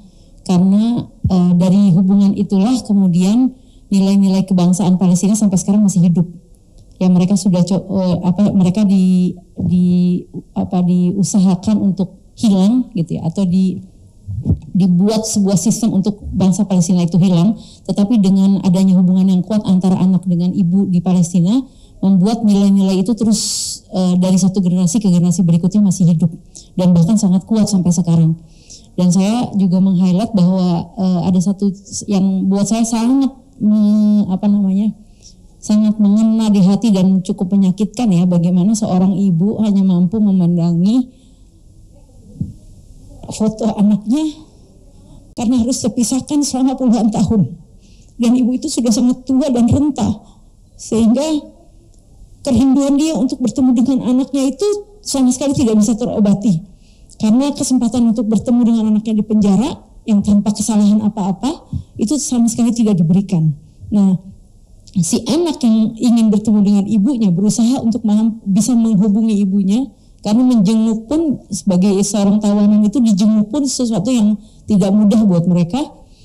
D: karena uh, dari hubungan itulah kemudian nilai-nilai kebangsaan Palestina sampai sekarang masih hidup. Ya mereka sudah uh, apa mereka di di apa diusahakan untuk hilang gitu ya, atau di dibuat sebuah sistem untuk bangsa Palestina itu hilang, tetapi dengan adanya hubungan yang kuat antara anak dengan ibu di Palestina membuat nilai-nilai itu terus uh, dari satu generasi ke generasi berikutnya masih hidup dan bahkan sangat kuat sampai sekarang. Dan saya juga meng-highlight bahwa uh, ada satu yang buat saya sangat me, apa namanya sangat mengena di hati dan cukup menyakitkan ya, bagaimana seorang ibu hanya mampu memandangi foto anaknya karena harus terpisahkan selama puluhan tahun, dan ibu itu sudah sangat tua dan renta, sehingga kerinduan dia untuk bertemu dengan anaknya itu sama sekali tidak bisa terobati karena kesempatan untuk bertemu dengan anaknya di penjara yang tanpa kesalahan apa-apa itu sama sekali tidak diberikan. Nah, si anak yang ingin bertemu dengan ibunya berusaha untuk bisa menghubungi ibunya, karena menjenguk pun sebagai seorang tawanan itu dijenguk pun sesuatu yang tidak mudah buat mereka.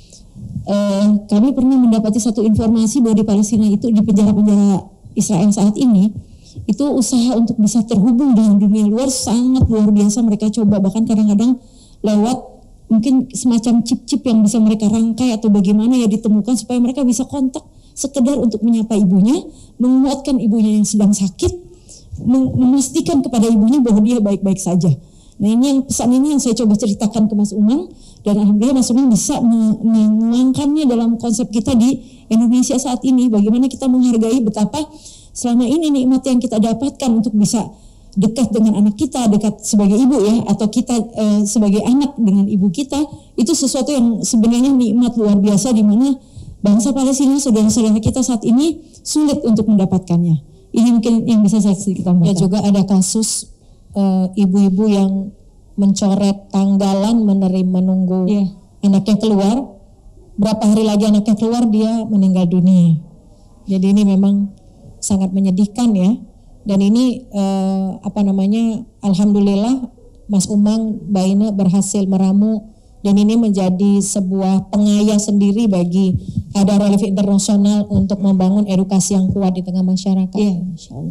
D: Uh, kami pernah mendapati satu informasi bahwa di Palestina itu di penjara-penjara Israel saat ini itu usaha untuk bisa terhubung dengan dunia luar sangat luar biasa mereka coba, bahkan kadang-kadang lewat mungkin semacam chip-chip yang bisa mereka rangkai atau bagaimana ya ditemukan supaya mereka bisa kontak sekedar untuk menyapa ibunya, menguatkan ibunya yang sedang sakit, memastikan kepada ibunya bahwa dia baik-baik saja. Nah ini yang pesan ini yang saya coba ceritakan ke Mas Umang, dan alhamdulillah Mas Umang bisa menuangkannya dalam konsep kita di Indonesia saat ini, bagaimana kita menghargai betapa selama ini nikmat yang kita dapatkan untuk bisa dekat dengan anak kita, dekat sebagai ibu ya, atau kita eh, sebagai anak dengan ibu kita, itu sesuatu yang sebenarnya nikmat luar biasa di mana bangsa Palestina, saudara-saudara kita saat ini sulit untuk mendapatkannya. Ini mungkin yang bisa saya sedikit tambahkan.
C: Ya juga ada kasus uh, ibu-ibu yang mencoret tanggalan menerima menunggu yeah. anaknya keluar. Berapa hari lagi anaknya keluar dia meninggal dunia. Jadi ini memang sangat menyedihkan ya. Dan ini uh, apa namanya? Alhamdulillah Mas Umang Baina berhasil meramu, dan ini menjadi sebuah pengayah sendiri bagi Adara Relief Internasional untuk membangun edukasi yang kuat di tengah masyarakat.
A: Iya,
C: Masya Allah.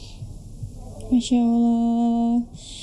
A: Masya Allah.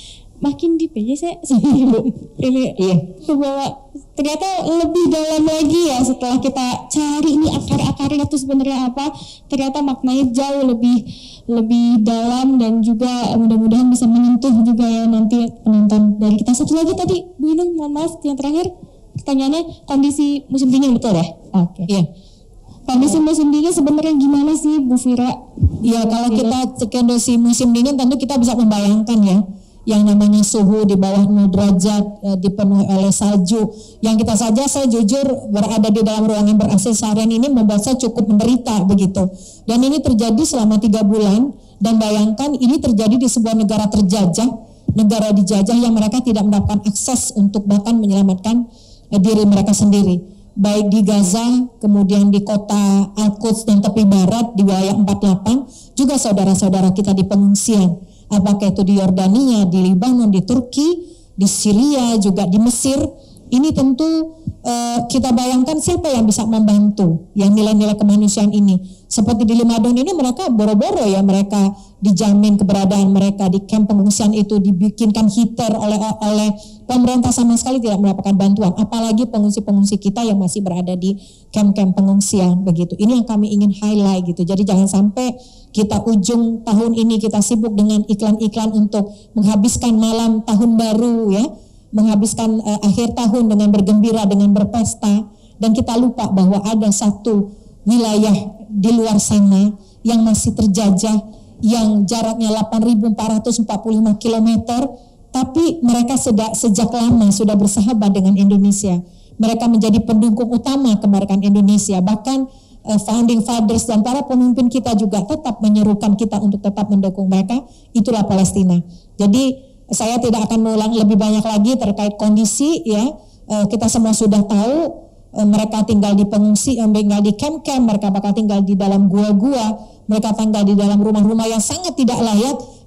A: Makin deep aja saya sama Ibu. Ini iya. Bahwa ternyata lebih dalam lagi ya setelah kita cari ini akar-akarnya itu sebenarnya apa. Ternyata maknanya jauh lebih lebih dalam, dan juga mudah-mudahan bisa menyentuh juga ya nanti penonton dari kita. Satu lagi tadi Bu Inung, mohon maaf yang terakhir pertanyaannya kondisi musim dingin, betul ya? Oke. Okay.
C: Iya.
A: Kondisi musim dingin sebenarnya gimana sih Bu Fira?
C: Ya kalau kita kondisi musim dingin tentu kita bisa membayangkan ya, yang namanya suhu di bawah nol derajat e, dipenuhi oleh salju. Yang kita saja, saya jujur berada di dalam ruangan ber-A C seharian ini membuat saya cukup menderita begitu. Dan ini terjadi selama tiga bulan, dan bayangkan ini terjadi di sebuah negara terjajah, negara dijajah yang mereka tidak mendapatkan akses untuk bahkan menyelamatkan e, diri mereka sendiri. Baik di Gaza, kemudian di kota Al-Quds dan tepi barat di wilayah empat puluh delapan, juga saudara-saudara kita di pengungsian. Apakah itu di Yordania, di Libanon, di Turki, di Syria, juga di Mesir. Ini tentu uh, kita bayangkan siapa yang bisa membantu yang nilai-nilai kemanusiaan ini. Seperti di Libanon ini mereka boro-boro ya, mereka dijamin keberadaan mereka di kamp pengungsian itu, dibikinkan heater oleh oleh pemerintah, sama sekali tidak mendapatkan bantuan. Apalagi pengungsi-pengungsi kita yang masih berada di kamp-kamp pengungsian begitu. Ini yang kami ingin highlight gitu. Jadi jangan sampai kita ujung tahun ini kita sibuk dengan iklan-iklan untuk menghabiskan malam tahun baru ya, menghabiskan uh, akhir tahun dengan bergembira, dengan berpesta, dan kita lupa bahwa ada satu wilayah di luar sana yang masih terjajah, yang jaraknya delapan ribu empat ratus empat puluh lima kilometer, tapi mereka sejak, sejak lama sudah bersahabat dengan Indonesia. Mereka menjadi pendukung utama kemerdekaan Indonesia. Bahkan uh, founding fathers dan para pemimpin kita juga tetap menyerukan kita untuk tetap mendukung mereka. Itulah Palestina. Jadi saya tidak akan mengulang lebih banyak lagi terkait kondisi ya. Uh, kita semua sudah tahu. Mereka tinggal di pengungsi, tinggal di camp-camp, mereka bakal tinggal di dalam gua-gua, mereka tinggal di dalam rumah-rumah yang sangat tidak layak,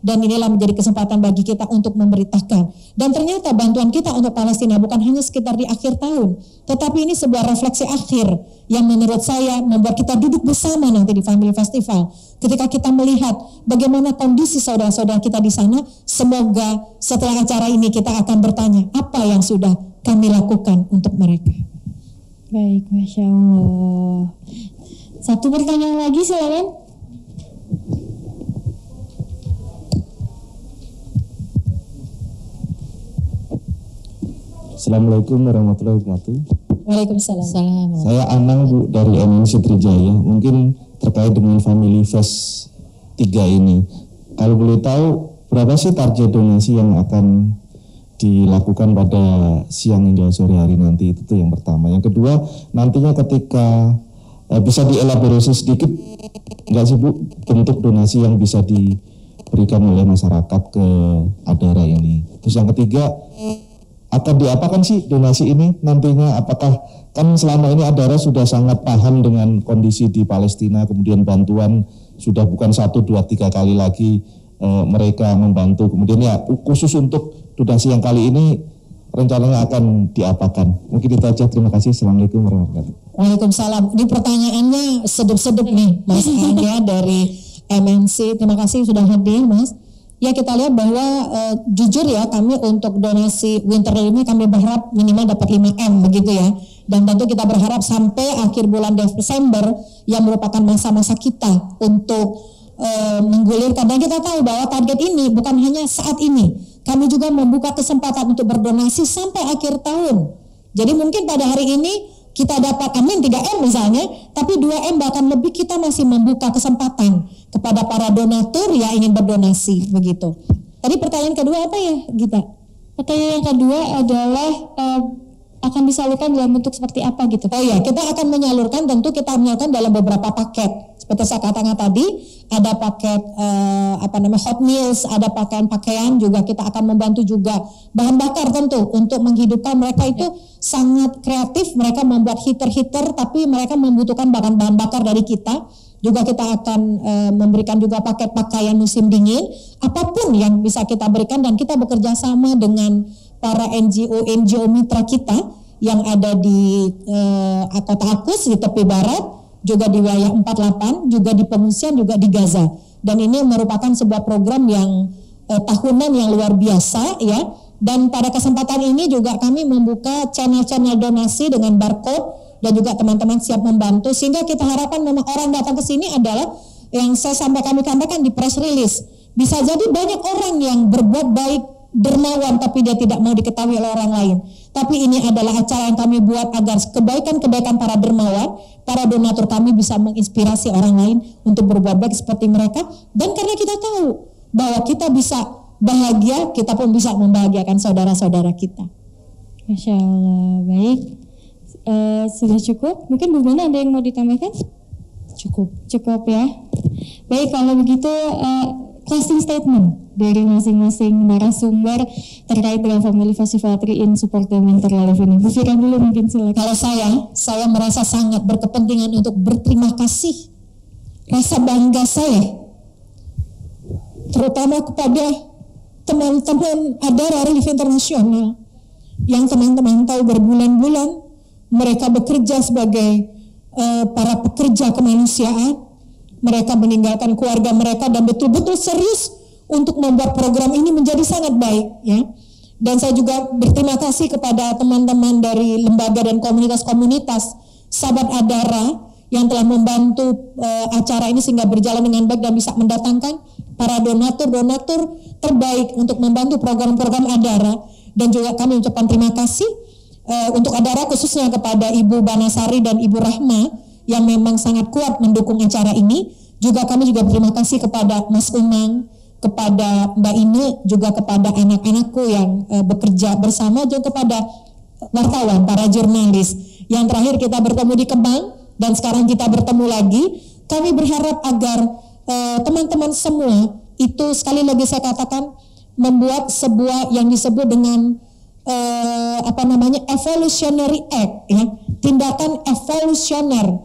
C: dan inilah menjadi kesempatan bagi kita untuk memberitakan. Dan ternyata bantuan kita untuk Palestina bukan hanya sekitar di akhir tahun, tetapi ini sebuah refleksi akhir yang menurut saya membuat kita duduk bersama nanti di Family Festival. Ketika kita melihat bagaimana kondisi saudara-saudara kita di sana, semoga setelah acara ini kita akan bertanya apa yang sudah kami lakukan untuk mereka.
A: Baik, Masya Allah. Satu pertanyaan lagi silakan.
E: Assalamualaikum warahmatullahi wabarakatuh.
C: Waalaikumsalam.
E: Saya Anang Bu dari M N C Trijaya. Mungkin terkait dengan Family Fest tiga ini. Kalau boleh tahu berapa sih target donasi yang akan dilakukan pada siang hingga sore hari nanti? Itu tuh yang pertama. Yang kedua, nantinya ketika eh, bisa dielaborasi sedikit enggak sih Bu bentuk donasi yang bisa diberikan oleh masyarakat ke Adara ini? Terus yang ketiga, akan diapakan sih donasi ini nantinya? Apakah kan selama ini Adara sudah sangat paham dengan kondisi di Palestina, kemudian bantuan sudah bukan satu, dua, tiga kali lagi e, mereka membantu. Kemudian ya khusus untuk donasi yang kali ini rencananya akan diapakan? Mungkin itu aja, terima kasih. Assalamualaikum warahmatullahi wabarakatuh.
C: Waalaikumsalam. Ini pertanyaannya sedep-sedep nih Mas Anya dari M N C. Terima kasih sudah hadir Mas. Ya kita lihat bahwa uh, jujur ya kami untuk donasi winter ini kami berharap minimal dapat lima M begitu ya. Dan tentu kita berharap sampai akhir bulan Desember yang merupakan masa-masa kita untuk uh, menggulirkan. Dan kita tahu bahwa target ini bukan hanya saat ini. Kami juga membuka kesempatan untuk berdonasi sampai akhir tahun. Jadi mungkin pada hari ini kita dapat amin tiga M misalnya, tapi dua M bahkan lebih kita masih membuka kesempatan kepada para donatur yang ingin berdonasi begitu. Tadi pertanyaan kedua apa ya Gita?
A: Pertanyaan yang kedua adalah uh, akan disalurkan dalam bentuk seperti apa gitu?
C: Oh ya, kita akan menyalurkan, tentu kita menyalurkan dalam beberapa paket. Seperti saya katakan tadi, ada paket uh, apa namanya hot meals, ada pakaian-pakaian, juga kita akan membantu juga bahan bakar tentu untuk menghidupkan mereka itu sangat kreatif. Mereka membuat heater-heater, tapi mereka membutuhkan bahan-bahan bakar dari kita. Juga kita akan uh, memberikan juga paket pakaian musim dingin, apapun yang bisa kita berikan, dan kita bekerja sama dengan para N G O N G O mitra kita yang ada di uh, Kota Al-Quds di tepi barat, juga di wilayah empat puluh delapan, juga di pengungsian, juga di Gaza. Dan ini merupakan sebuah program yang eh, tahunan yang luar biasa ya. Dan pada kesempatan ini juga kami membuka channel-channel donasi dengan barcode, dan juga teman-teman siap membantu, sehingga kita harapkan memang orang datang ke sini adalah yang saya sampai kami sampaikan di press release. Bisa jadi banyak orang yang berbuat baik, dermawan, tapi dia tidak mau diketahui oleh orang lain. Tapi ini adalah acara yang kami buat agar kebaikan-kebaikan para dermawan, para donatur kami bisa menginspirasi orang lain untuk berbuat baik seperti mereka. Dan karena kita tahu bahwa kita bisa bahagia, kita pun bisa membahagiakan saudara-saudara kita.
A: Masya Allah, baik. Uh, sudah cukup? Mungkin Bu Bona ada yang mau ditambahkan? Cukup. Cukup ya. Baik, kalau begitu uh, closing statement dari masing-masing narasumber terkait dengan Family Festival tiga in support the mental health ini. Bu Fira dulu mungkin silakan.
C: Kalau saya, saya merasa sangat berkepentingan untuk berterima kasih, rasa bangga saya, terutama kepada teman-teman Adara Relief International yang teman-teman tahu berbulan-bulan mereka bekerja sebagai uh, para pekerja kemanusiaan. Mereka meninggalkan keluarga mereka dan betul-betul serius untuk membuat program ini menjadi sangat baik ya. Dan saya juga berterima kasih kepada teman-teman dari lembaga dan komunitas-komunitas sahabat Adara yang telah membantu uh, acara ini sehingga berjalan dengan baik dan bisa mendatangkan para donatur-donatur terbaik untuk membantu program-program Adara. Dan juga kami ucapkan terima kasih uh, untuk Adara, khususnya kepada Ibu Banasari dan Ibu Rahma yang memang sangat kuat mendukung acara ini. Juga kami juga berterima kasih kepada Mas Umang, kepada Mbak Ine, juga kepada anak-anakku yang e, bekerja bersama, juga kepada wartawan, para jurnalis. Yang terakhir kita bertemu di Kemang dan sekarang kita bertemu lagi. Kami berharap agar e, teman-teman semua itu, sekali lagi saya katakan, membuat sebuah yang disebut dengan e, apa namanya evolutionary act ya, tindakan evolusioner.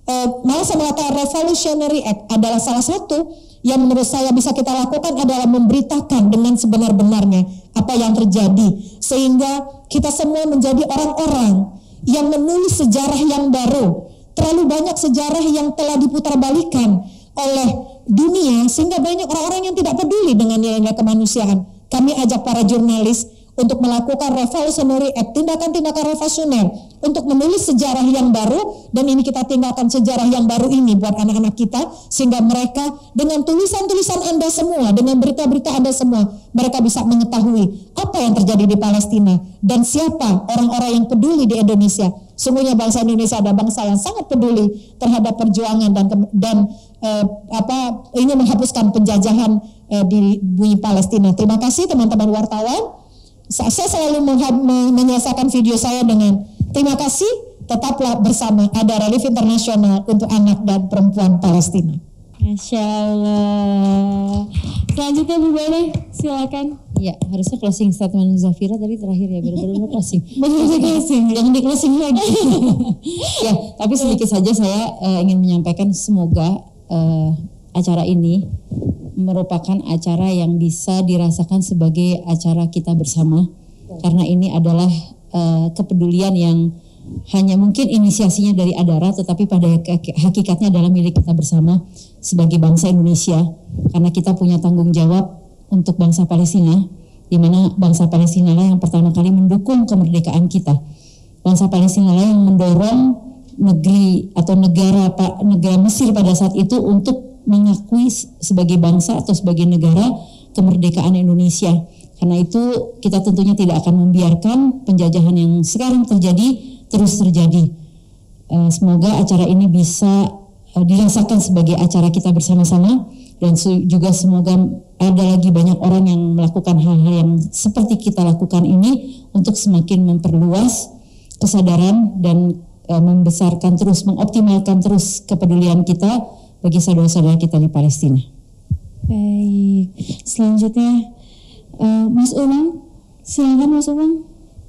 C: uh, malah saya mengatakan Revolutionary Act adalah salah satu yang menurut saya bisa kita lakukan adalah memberitakan dengan sebenar-benarnya apa yang terjadi, sehingga kita semua menjadi orang-orang yang menulis sejarah yang baru. Terlalu banyak sejarah yang telah diputarbalikan oleh dunia sehingga banyak orang-orang yang tidak peduli dengan nilai-nilai kemanusiaan. Kami ajak para jurnalis untuk melakukan revolutionary act, tindakan-tindakan revolusioner untuk menulis sejarah yang baru, dan ini kita tinggalkan sejarah yang baru ini buat anak-anak kita sehingga mereka dengan tulisan-tulisan Anda semua, dengan berita-berita Anda semua, mereka bisa mengetahui apa yang terjadi di Palestina dan siapa orang-orang yang peduli di Indonesia. Sungguhnya bangsa Indonesia adalah bangsa yang sangat peduli terhadap perjuangan dan dan eh, apa ini menghapuskan penjajahan eh, di bumi Palestina. Terima kasih teman-teman wartawan. Saya selalu menyelesaikan video saya dengan terima kasih, tetaplah bersama Adara Relief Internasional untuk anak dan perempuan Palestina.
A: Masya Allah. Selanjutnya Bu Bene, silakan.
D: Ya, harusnya closing statement Zafira tadi terakhir ya, benar-benar closing.
A: Benar-benar closing.
D: Jangan di closing lagi. Ya, tapi sedikit saja saya uh, ingin menyampaikan semoga uh, acara ini merupakan acara yang bisa dirasakan sebagai acara kita bersama, karena ini adalah uh, kepedulian yang hanya mungkin inisiasinya dari Adara, tetapi pada hakikatnya adalah milik kita bersama sebagai bangsa Indonesia, karena kita punya tanggung jawab untuk bangsa Palestina, di mana bangsa Palestina lah yang pertama kali mendukung kemerdekaan kita. Bangsa Palestina lah yang mendorong negeri atau negara negara Mesir pada saat itu untuk mengakui sebagai bangsa atau sebagai negara kemerdekaan Indonesia. Karena itu kita tentunya tidak akan membiarkan penjajahan yang sekarang terjadi terus terjadi. Uh, semoga acara ini bisa uh, dirasakan sebagai acara kita bersama-sama, dan su- juga semoga ada lagi banyak orang yang melakukan hal-hal yang seperti kita lakukan ini untuk semakin memperluas kesadaran dan uh, membesarkan terus, mengoptimalkan terus kepedulian kita bagi saudara-saudara kita di Palestina.
A: Baik, selanjutnya uh, Mas Umang, silakan Mas Umang.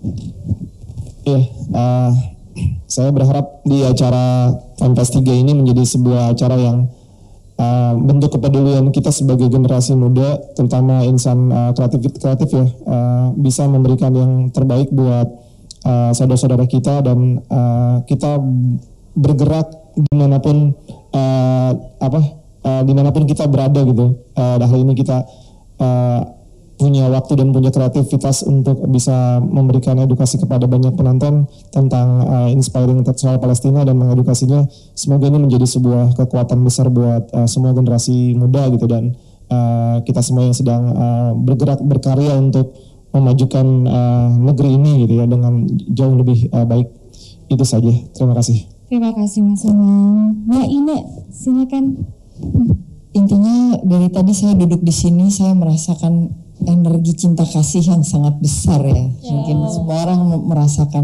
E: Iya, uh, saya berharap di acara Fanfest tiga ini menjadi sebuah acara yang uh, bentuk kepedulian kita sebagai generasi muda, terutama insan uh, kreatif kreatif ya, uh, bisa memberikan yang terbaik buat uh, saudara-saudara kita, dan uh, kita bergerak dimanapun uh, apa uh, dimanapun kita berada gitu. Uh, hari ini kita uh, punya waktu dan punya kreativitas untuk bisa memberikan edukasi kepada banyak penonton tentang uh, inspiring soal Palestina dan mengedukasinya. Semoga ini menjadi sebuah kekuatan besar buat uh, semua generasi muda gitu, dan uh, kita semua yang sedang uh, bergerak berkarya untuk memajukan uh, negeri ini gitu ya dengan jauh lebih uh, baik. Itu saja. Terima kasih.
A: Terima kasih Mas Umang. Mbak Ina, silakan.
F: Intinya dari tadi saya duduk di sini, saya merasakan energi cinta kasih yang sangat besar ya. Ya. Mungkin semua orang merasakan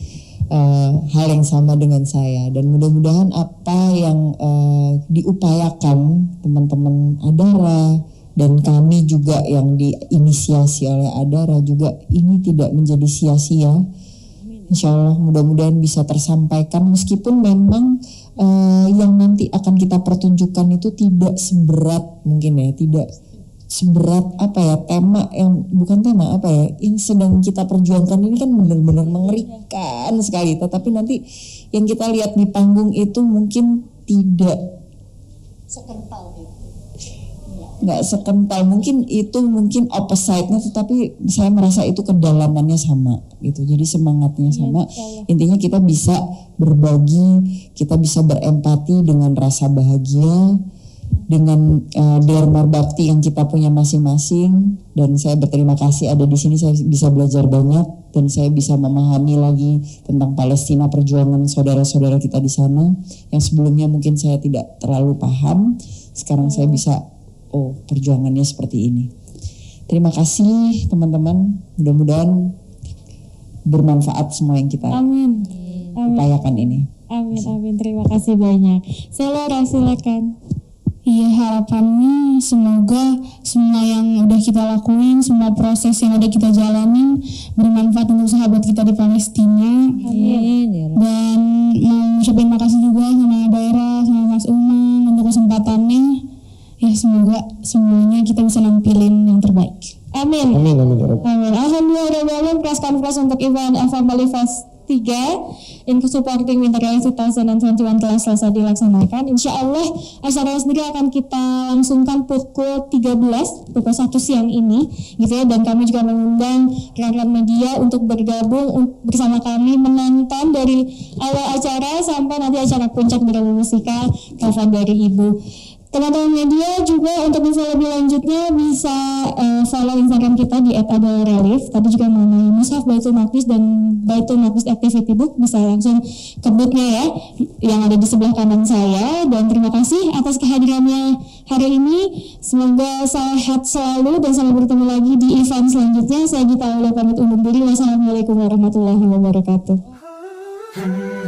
F: uh, hal yang sama dengan saya, dan mudah-mudahan apa yang uh, diupayakan teman-teman Adara dan kami juga yang diinisiasi oleh Adara juga ini tidak menjadi sia-sia. Insya Allah mudah-mudahan bisa tersampaikan, meskipun memang uh, yang nanti akan kita pertunjukkan itu tidak seberat mungkin ya, tidak seberat apa ya, tema yang bukan tema apa ya, yang sedang kita perjuangkan ini kan benar-benar mengerikan sekali, tetapi nanti yang kita lihat di panggung itu mungkin tidak sekental ya. Nggak sekental, mungkin itu mungkin opposite-nya, tetapi saya merasa itu kedalamannya sama gitu, jadi semangatnya sama. Intinya kita bisa berbagi, kita bisa berempati dengan rasa bahagia, dengan uh, dharma bakti yang kita punya masing-masing. Dan saya berterima kasih ada di sini, saya bisa belajar banyak dan saya bisa memahami lagi tentang Palestina, perjuangan saudara-saudara kita di sana yang sebelumnya mungkin saya tidak terlalu paham. Sekarang saya bisa, oh perjuangannya seperti ini. Terima kasih teman-teman, mudah-mudahan bermanfaat semua yang kita
A: Amin.
F: upayakan ini.
A: Amin, amin. Terima kasih banyak. Selora, silakan. Iya, harapannya semoga semua yang udah kita lakuin, semua proses yang udah kita jalanin bermanfaat untuk sahabat kita di Palestina.
D: Amin.
A: Dan mau ucapin makasih juga sama daerah
B: kesempatannya. Ya semoga semuanya kita bisa nampilin yang terbaik. Amin.
E: Amin, amin, ya Rabb.
B: Amin. Alhamdulillah, press conference untuk event Alpha Bali Fest tiga in supporting Winter Rally dua ribu dua puluh satu telah selesai dilaksanakan. Insya Allah acara sendiri akan kita langsungkan pukul tiga belas, pukul satu siang ini gitu ya, dan kami juga mengundang rekan-rekan media untuk bergabung bersama kami menonton dari awal acara sampai nanti acara puncak berlalu musikal cover dari Ibu. Teman-teman media juga untuk info lebih lanjutnya bisa uh, follow Instagram kita di et adalah relief. Tadi juga mengenai Mushaf Baitul Maqdis dan Baitul Maqdis Activity Book bisa langsung ke booknya ya yang ada di sebelah kanan saya. Dan terima kasih atas kehadirannya hari ini. Semoga sehat selalu dan sampai bertemu lagi di event selanjutnya. Saya Gita Aulia pamit undur diri. Wassalamualaikum warahmatullahi wabarakatuh.